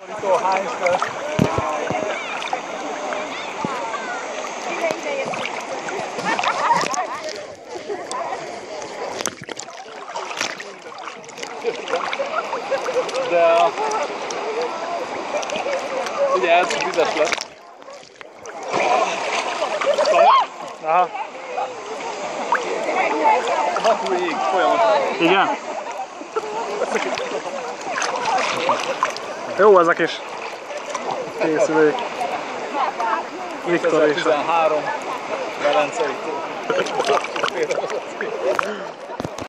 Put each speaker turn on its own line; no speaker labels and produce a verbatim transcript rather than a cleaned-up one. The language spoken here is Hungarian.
De a... ugye ez vizes lett.
Aha.
Vakul ég, folyamatosan.
Igen? Jó ez a kis készülék. Viktor és
tizenhárom Velencei tó.